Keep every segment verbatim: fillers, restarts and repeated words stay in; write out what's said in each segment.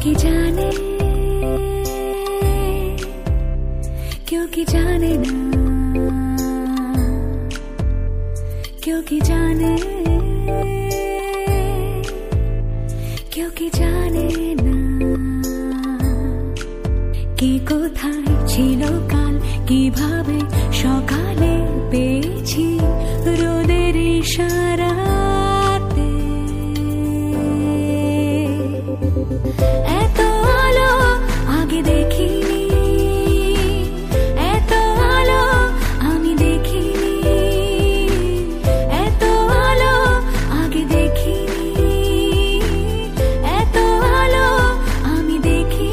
কি জানে, কেউ কি জানে না, কেউ কি জানে, কেউ কি জানে না। কে কোথায় ছিল কাল, কিভাবে সকালে পেয়েছি রোদের ইশারাতে। এত আলো আগে দেখিনি, এত আলো আমি দেখিনি, এত আলো আগে দেখিনি, এত আলো আমি দেখিনি।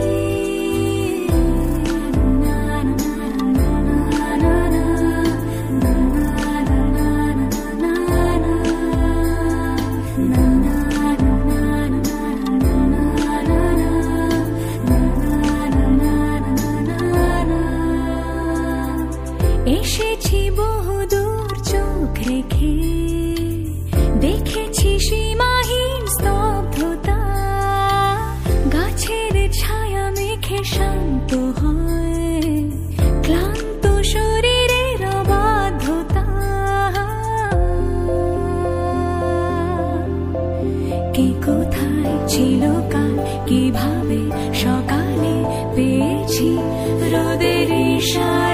এসেছি বহুদূর চোখ রেখে, দেখেছি সীমাহীন স্তব্ধতা, গাছের ছায়া মেখে শান্ত হয় ক্লান্ত শরীরের অবাধ্যতা। কে কোথায় ছিল কাল, কিভাবে সকালে পেয়েছি রোদের ইশারা।